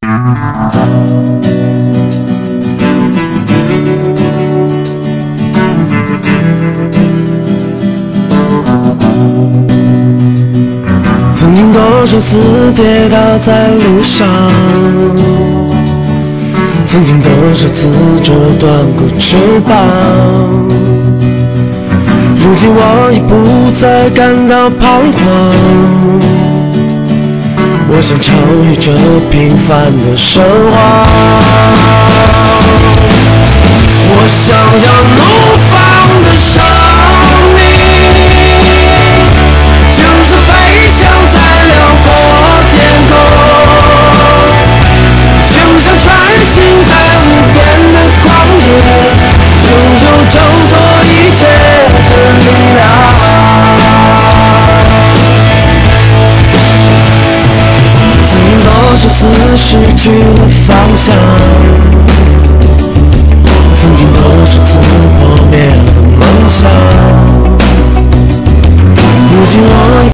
曾经多少次跌倒在路上，曾经多少次折断过翅膀，如今我已不再感到彷徨，我想超越这平凡的生活，我想要怒放的生命，就是飞翔在辽阔天空，就像穿行在无边的旷野，拥有挣脱一切的力量。曾经多少次失去了方向，